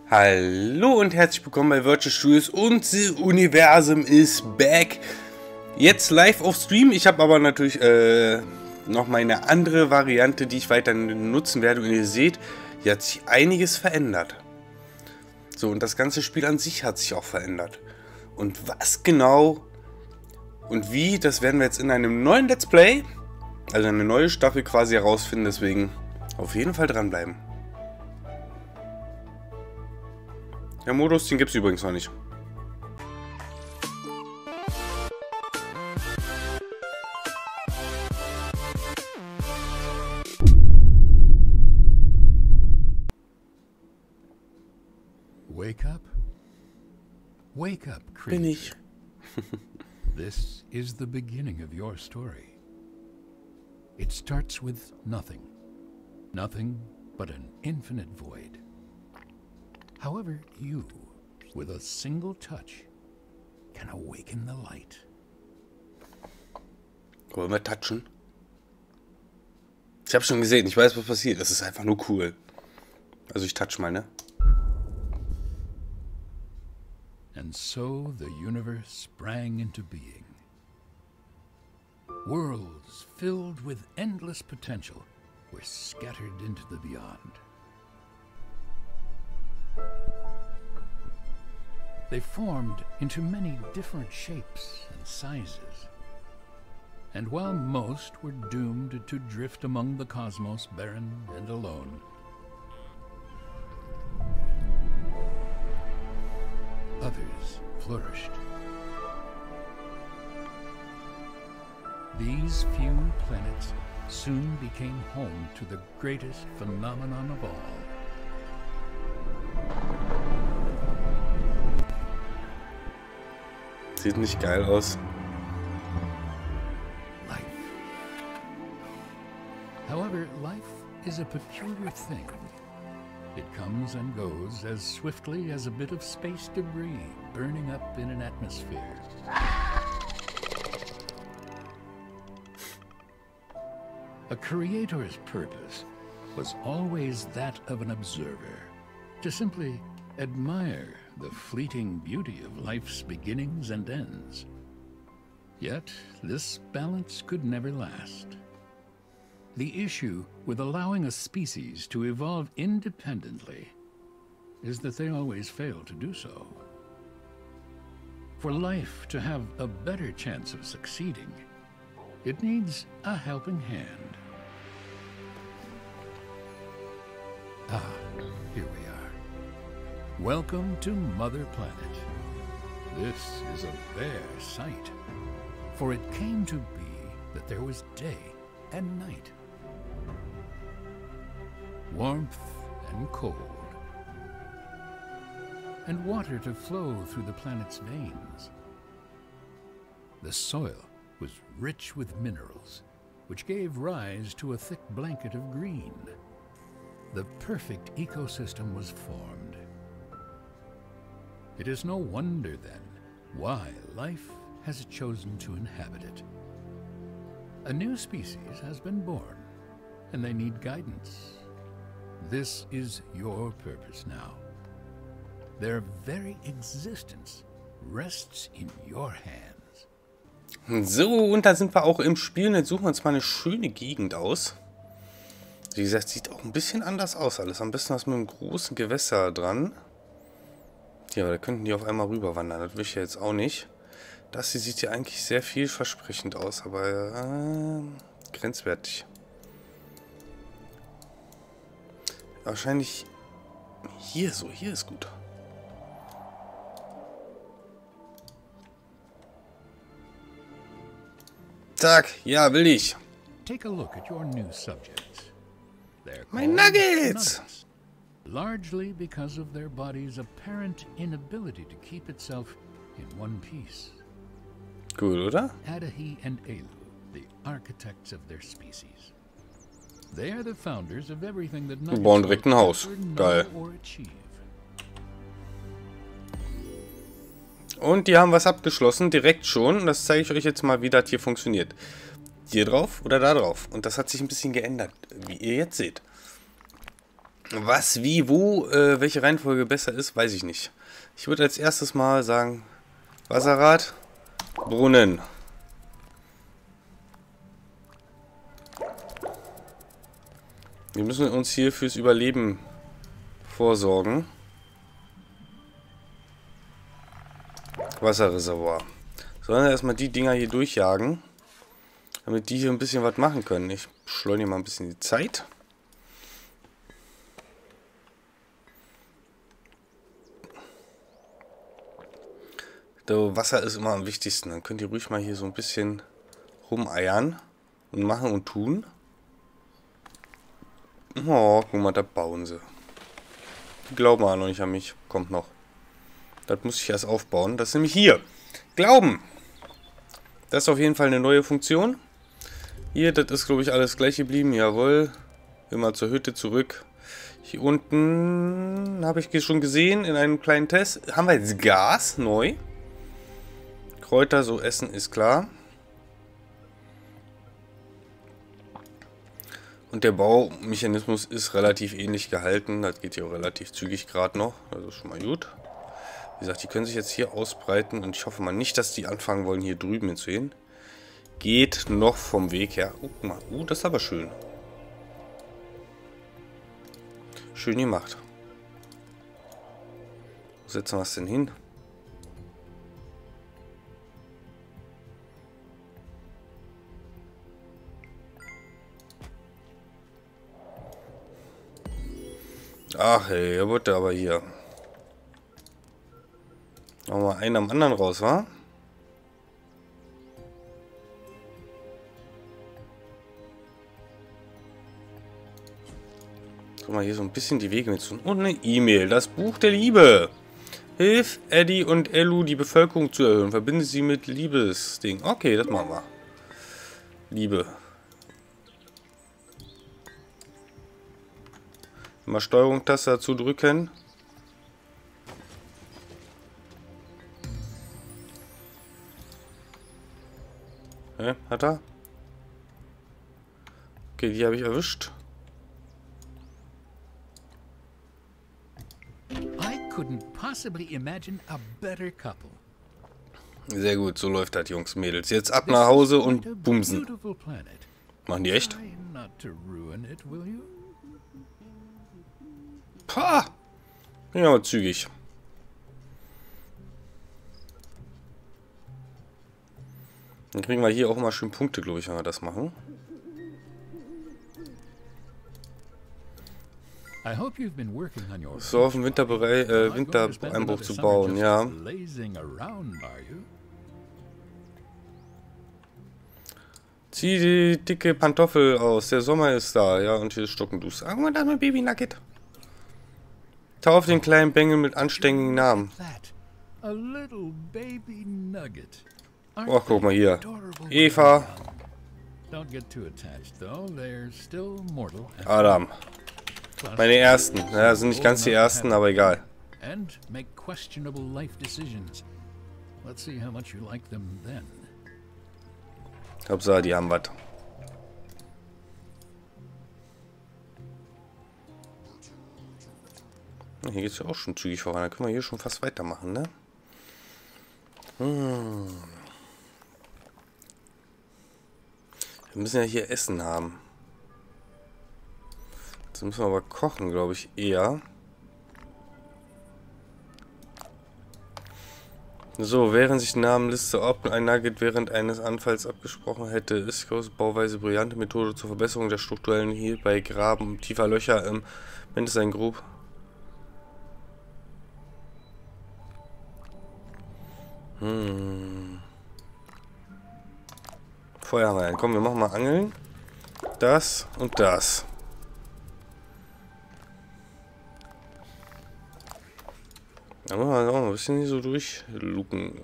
Hallo und herzlich willkommen bei Virtual Studios und das Universum ist back. Jetzt live auf Stream. Ich habe aber natürlich noch meine andere Variante, die ich weiter nutzen werde. Und ihr seht, hier hat sich einiges verändert. So, und das ganze Spiel an sich hat sich auch verändert. Und was genau und wie, das werden wir jetzt in einem neuen Let's Play, also eine neue Staffel quasi herausfinden. Deswegen auf jeden Fall dranbleiben. Der Modus, den gibt es übrigens noch nicht. Wake up. Wake up, creature. Bin ich. This is the beginning of your story. It starts with nothing. Nothing but an infinite void. However, you, with a single touch, can awaken the light. Wollen wir touchen? Ich habe schon gesehen, ich weiß, was passiert. Das ist einfach nur cool. Also ich touch mal, ne? And so the universe sprang into being. Worlds filled with endless potential were scattered into the beyond. They formed into many different shapes and sizes. And while most were doomed to drift among the cosmos barren and alone, others flourished. These few planets soon became home to the greatest phenomenon of all. Sieht nicht geil aus. Life. However, life is a peculiar thing. It comes and goes as swiftly as a bit of space debris burning up in an atmosphere. A creator's purpose was always that of an observer, to simply admire the fleeting beauty of life's beginnings and ends. Yet, this balance could never last. The issue with allowing a species to evolve independently is that they always fail to do so. For life to have a better chance of succeeding, it needs a helping hand. Ah, here we are. Welcome to Mother Planet. This is a rare sight, for it came to be that there was day and night, warmth and cold, and water to flow through the planet's veins. The soil was rich with minerals, which gave rise to a thick blanket of green. The perfect ecosystem was formed. It is no wonder, then, why life has chosen to inhabit it. A new species has been born, and they need guidance. This is your purpose now. Their very existence rests in your hands. So, und da sind wir auch im Spiel. Und jetzt suchen wir uns mal eine schöne Gegend aus. Wie gesagt, sieht auch ein bisschen anders aus alles. Am besten was mit einem großen Gewässer dran. Ja, aber da könnten die auf einmal rüber wandern. Das will ich ja jetzt auch nicht. Das hier sieht ja eigentlich sehr vielversprechend aus, aber grenzwertig. Wahrscheinlich hier so. Hier ist gut. Zack, ja, will ich. Take a look at your new subjects. They're My called nuggets! Largely because of their body's apparent inability to keep itself in one piece. Gut, oder? Adahi and Elu, the architects of their species. They are the founders of everything that Wir bauen direkt ein Haus. Geil. or achieve. Und die haben was abgeschlossen, direkt schon. Das zeige ich euch jetzt mal, wie das hier funktioniert. Hier drauf oder da drauf. Und das hat sich ein bisschen geändert, wie ihr jetzt seht. Was, wie, wo, welche Reihenfolge besser ist, weiß ich nicht. Ich würde als erstes mal sagen, Wasserrad, Brunnen. Wir müssen uns hier fürs Überleben vorsorgen. Wasserreservoir. Sollen wir erstmal die Dinger hier durchjagen, damit die hier ein bisschen was machen können. Ich beschleunige mal ein bisschen die Zeit. Wasser ist immer am wichtigsten. Dann könnt ihr ruhig mal hier so ein bisschen rumeiern und machen und tun. Oh, guck mal, da bauen sie. Die glauben auch noch nicht an mich. Kommt noch. Das muss ich erst aufbauen. Das ist nämlich hier. Glauben. Das ist auf jeden Fall eine neue Funktion. Hier, das ist, glaube ich, alles gleich geblieben. Jawohl. Immer zur Hütte zurück. Hier unten habe ich schon gesehen, in einem kleinen Test. Haben wir jetzt Gas, neu. Kräuter, so essen ist klar. Und der Baumechanismus ist relativ ähnlich gehalten. Das geht hier auch relativ zügig gerade noch. Das ist schon mal gut. Wie gesagt, die können sich jetzt hier ausbreiten. Und ich hoffe mal nicht, dass die anfangen wollen, hier drüben hinzugehen. Geht noch vom Weg her. Guck mal. Das ist aber schön. Schön gemacht. Wo setzen wir es denn hin? Ach hey, er wurde aber hier. Machen wir einen am anderen raus, wa? So, mal hier so ein bisschen die Wege mit zu. Und eine E-Mail. Das Buch der Liebe. Hilf Eddie und Elu, die Bevölkerung zu erhöhen. Verbinde sie mit Liebesding. Okay, das machen wir. Liebe. Mal Steuerung-Taste dazu drücken. Hat er? Okay, die habe ich erwischt. I couldn't possibly imagine a better couple. Sehr gut, so läuft das, Jungs, Mädels. Jetzt ab nach Hause und bumsen. Machen die echt? Pah! Bin ja aber zügig. Dann kriegen wir hier auch mal schön Punkte, glaube ich, wenn wir das machen. So auf dem Wintereinbruch zu bauen, ja. Zieh die dicke Pantoffel aus, der Sommer ist da, ja, und hier ist Stockendus. Ah, guck mal, da ist mein Baby Nugget. Tauf den kleinen Bengel mit anständigen Namen. Oh, guck mal hier. Eva. Adam. Meine ersten. Naja, sind nicht ganz die ersten, aber egal. Hauptsache, die haben was. Hier geht es ja auch schon zügig voran. Da können wir hier schon fast weitermachen, ne? Wir müssen ja hier Essen haben. Jetzt müssen wir aber kochen, glaube ich, eher. So, während sich die Namenliste, ob ein Nugget während eines Anfalls abgesprochen hätte, ist große Bauweise brillante Methode zur Verbesserung der strukturellen hier bei Graben tiefer Löcher im Mindestein grob. Feuer rein. Komm, wir machen mal Angeln. Das und das. Da müssen wir auch ein bisschen hier so durchluken.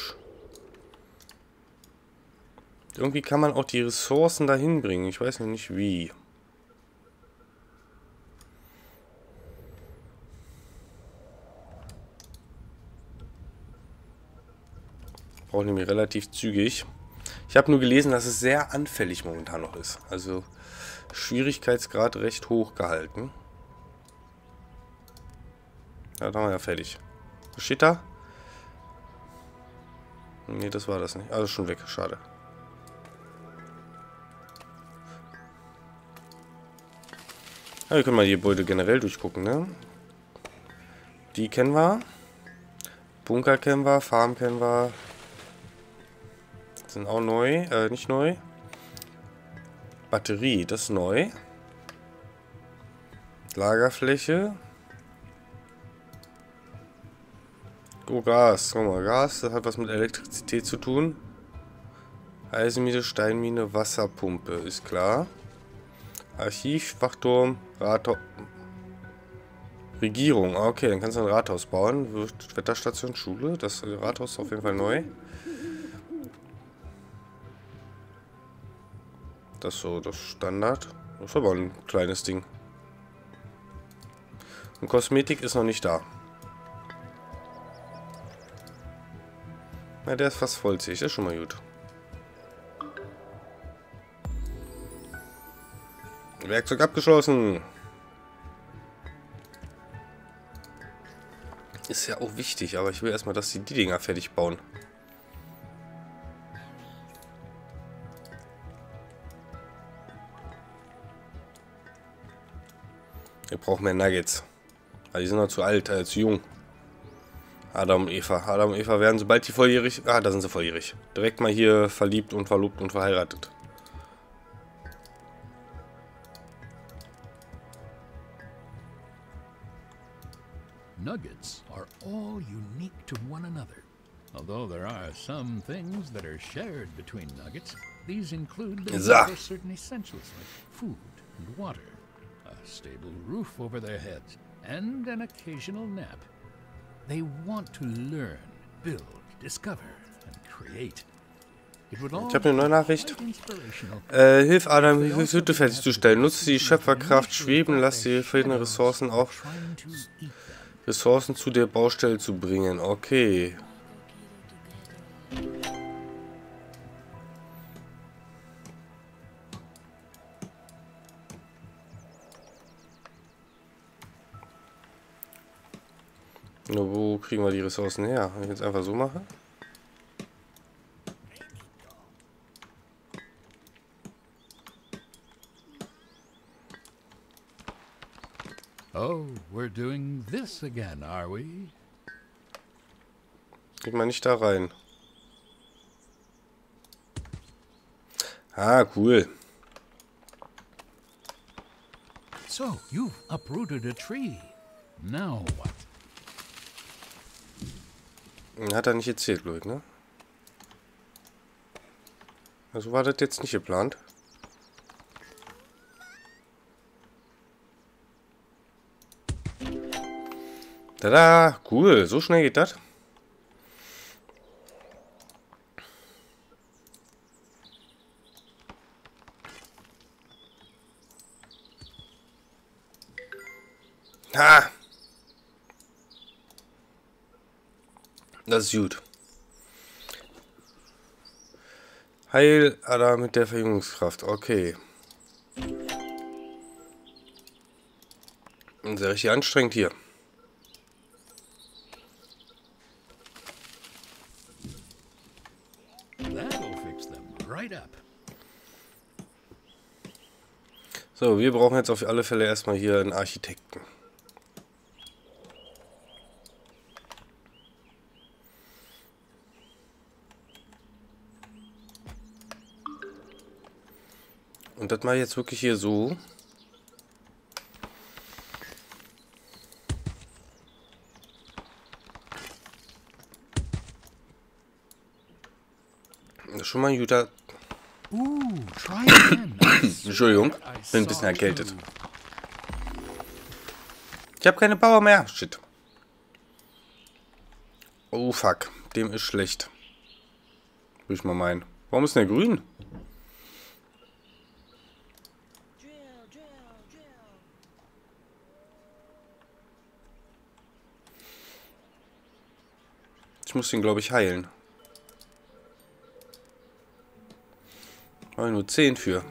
Irgendwie kann man auch die Ressourcen dahin bringen. Ich weiß noch nicht wie. Brauchen nämlich relativ zügig. Ich habe nur gelesen, dass es sehr anfällig momentan noch ist. Also Schwierigkeitsgrad recht hoch gehalten. Ja, dann haben wir ja fertig. Was steht da? Nee, das war das nicht. Also schon weg. Schade. Ja, wir können mal die Gebäude generell durchgucken, ne? Die kennen wir. Bunker kennen wir. Farm kennen wir. Sind auch neu. Nicht neu. Batterie, das ist neu. Lagerfläche. Oh, Gas. Guck mal, Gas, das hat was mit Elektrizität zu tun. Eisenmine, Steinmine, Wasserpumpe, ist klar. Archiv, Wachturm, Rathaus. Regierung, okay, dann kannst du ein Rathaus bauen. Wetterstation, Schule, das Rathaus ist auf jeden Fall neu. Das ist so das Standard. Das ist aber ein kleines Ding. Und Kosmetik ist noch nicht da. Na, der ist fast vollzählig, das ist schon mal gut. Werkzeug abgeschlossen. Ist ja auch wichtig, aber ich will erstmal, dass die Dinger fertig bauen. Wir brauchen mehr Nuggets. Weil die sind noch zu alt, zu jung. Adam und Eva. Adam und Eva werden, sobald die volljährig... Ah, da sind sie volljährig. Direkt mal hier verliebt und verlobt und verheiratet. Nuggets are all unique to one another. Although there are some things that are shared between nuggets, these include the need for certain essentials like food and water, a stable roof over their heads, and an occasional nap. They want to learn, build, discover, and create. Ich habe eine neue Nachricht. Hilf Adam, die Hütte fertigzustellen. Nutze die Schöpferkraft schweben, lass die fehlenden Ressourcen auf Ressourcen zu der Baustelle zu bringen. Okay. Nur wo kriegen wir die Ressourcen her? Wenn ich jetzt einfach so mache? Oh, we're doing this again, are we? Geht mal nicht da rein. Ah, cool. So, you've uprooted a tree. Now what? Hat er nicht erzählt, glaube ich, ne? Also war das jetzt nicht geplant. Tada! Cool, so schnell geht das. Ha! Das ist gut. Heil Adam mit der Verjüngungskraft. Okay. Sehr richtig anstrengend hier. So, wir brauchen jetzt auf alle Fälle erstmal hier einen Architekten. Und das mache ich jetzt wirklich hier so. Das ist schon mal ein guter... Entschuldigung, bin ein bisschen erkältet. Ich habe keine Power mehr. Shit. Oh fuck, dem ist schlecht. Will ich mal meinen. Warum ist denn der grün? Ich muss ihn, glaube ich, heilen. Nur 10 für.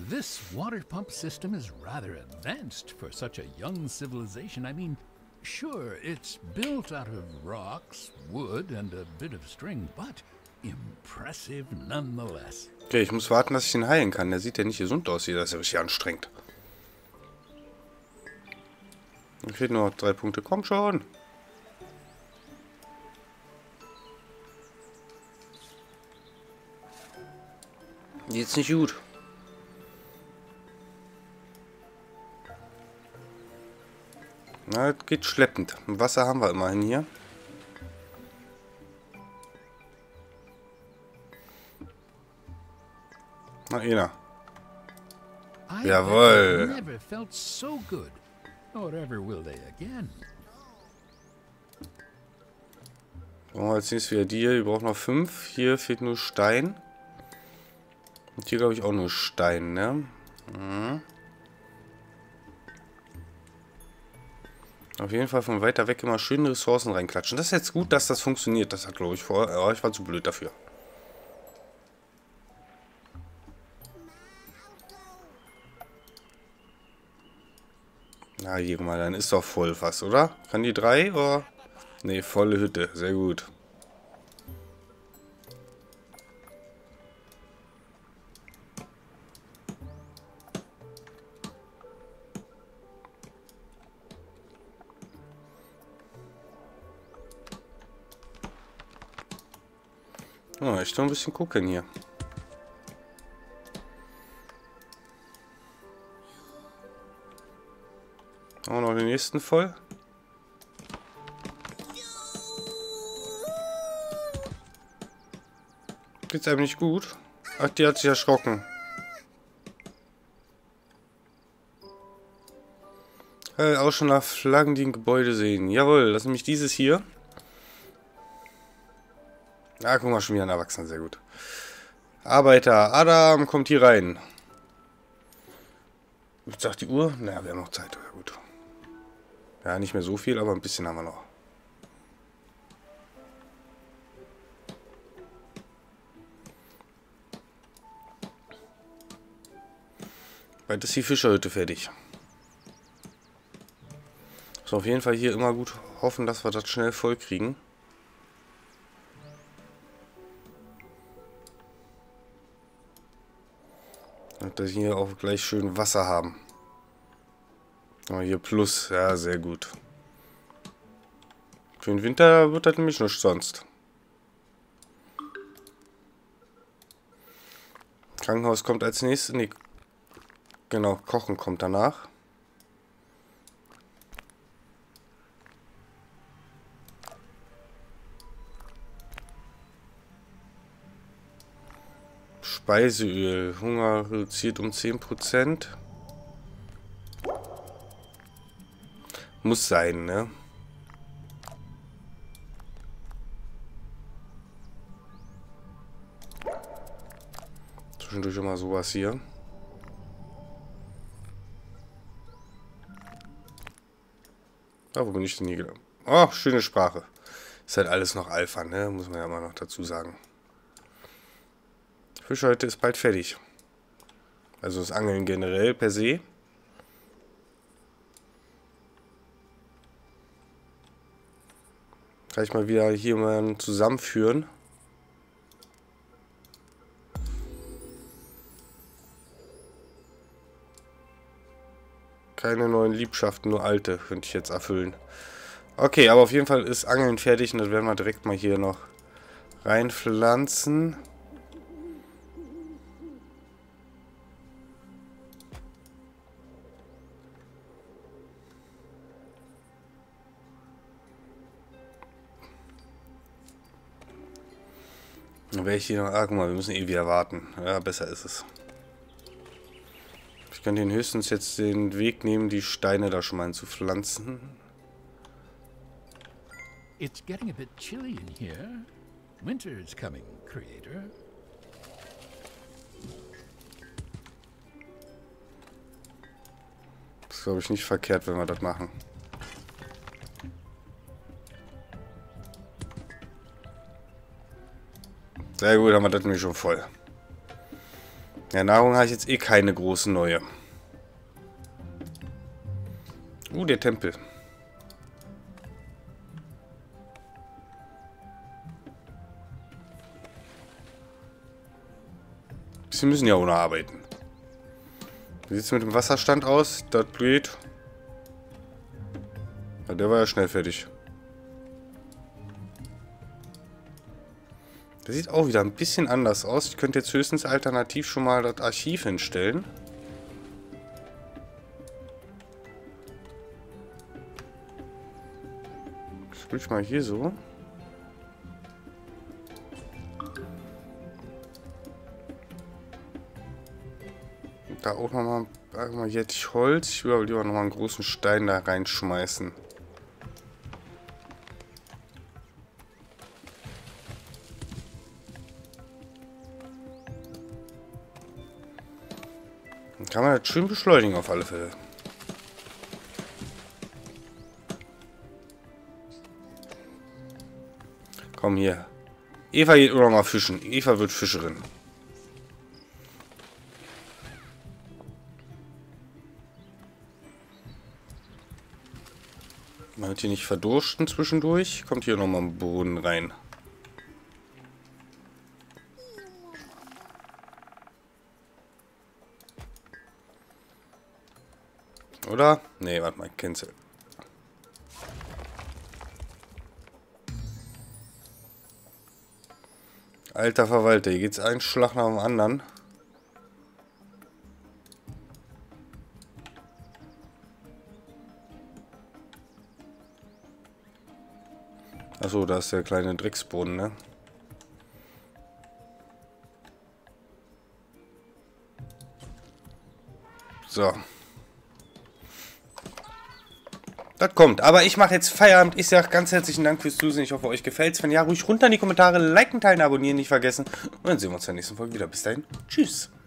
This water pump system is rather advanced for such a young civilization. I mean, sure, it's built out of rocks, wood, and a bit of string, but impressive nonetheless. Okay, ich muss warten, dass ich ihn heilen kann. Der sieht ja nicht gesund aus hier. Das ist ja richtig anstrengend. Mir fehlen nur noch 3 Punkte. Komm schon. Geht's nicht gut. Na, das geht schleppend. Wasser haben wir immerhin hier. Na, einer. Jawohl. Never felt so good. Or ever will they again. Brauchen wir als nächstes wieder die hier. Wir brauchen noch 5. Hier fehlt nur Stein. Und hier glaube ich auch nur Stein, ne? Mhm. Auf jeden Fall von weiter weg immer schöne Ressourcen reinklatschen. Das ist jetzt gut, dass das funktioniert. Das hat, glaube ich, vorher... Ja, ich war zu blöd dafür. Na, hier mal, dann ist doch voll fast, oder? Kann die 3, oder? Ne, volle Hütte. Sehr gut. Oh, echt noch ein bisschen gucken hier. Auch noch den nächsten voll. Geht's einem nicht gut? Ach, die hat sich erschrocken. Auch schon nach Flaggen, die ein Gebäude sehen. Jawohl, das ist nämlich dieses hier. Ah, guck mal, schon wieder ein Erwachsener, sehr gut. Arbeiter, Adam kommt hier rein. Was sagt die Uhr? Na, wir haben noch Zeit, ja gut. Ja, nicht mehr so viel, aber ein bisschen haben wir noch. Bald ist die Fischerhütte fertig. So, auf jeden Fall hier immer gut hoffen, dass wir das schnell voll kriegen. Und dass wir hier auch gleich schön Wasser haben. Aber hier plus, ja, sehr gut. Für den Winter wird das nämlich nichts sonst. Krankenhaus kommt als nächstes. Nee, genau, Kochen kommt danach. Speiseöl. Hunger reduziert um 10%. Muss sein, ne? Zwischendurch immer sowas hier. Ah, wo bin ich denn hier gelandet? Oh, schöne Sprache. Ist halt alles noch Alpha, ne? Muss man ja immer noch dazu sagen. Fischerhütte ist bald fertig. Also das Angeln generell per se. Kann ich mal wieder hier mal zusammenführen. Keine neuen Liebschaften, nur alte könnte ich jetzt erfüllen. Okay, aber auf jeden Fall ist Angeln fertig und das werden wir direkt mal hier noch reinpflanzen. Dann werde ich hier noch... Ah, guck mal, wir müssen eh wieder warten. Ja, besser ist es. Ich kann den höchstens jetzt den Weg nehmen, die Steine da schon mal einzupflanzen. It's getting a bit chilly in here. Winter is coming, Creator. Das ist, glaube ich, nicht verkehrt, wenn wir das machen. Sehr gut, haben wir das nämlich schon voll. Ja, Nahrung habe ich jetzt eh keine große neue. Der Tempel. Sie müssen ja auch noch arbeiten. Wie sieht es mit dem Wasserstand aus? Das geht. Ja, der war ja schnell fertig. Der sieht auch wieder ein bisschen anders aus. Ich könnte jetzt höchstens alternativ schon mal das Archiv hinstellen. Das spiele ich mal hier so. Da auch nochmal jetzt Holz. Ich will aber lieber nochmal einen großen Stein da reinschmeißen. Dann kann man das schön beschleunigen auf alle Fälle. Komm hier. Eva geht auch noch mal fischen. Eva wird Fischerin. Man wird hier nicht verdursten zwischendurch. Kommt hier nochmal im Boden rein. Oder? Nee, warte mal, cancel. Alter Verwalter, hier geht's ein Schlag nach dem anderen. Achso, da ist der kleine Drecksboden, ne? So. Das kommt. Aber ich mache jetzt Feierabend. Ich sage ganz herzlichen Dank fürs Zusehen. Ich hoffe, euch gefällt's. Wenn ja, ruhig runter in die Kommentare, liken, teilen, abonnieren nicht vergessen. Und dann sehen wir uns in der nächsten Folge wieder. Bis dahin. Tschüss.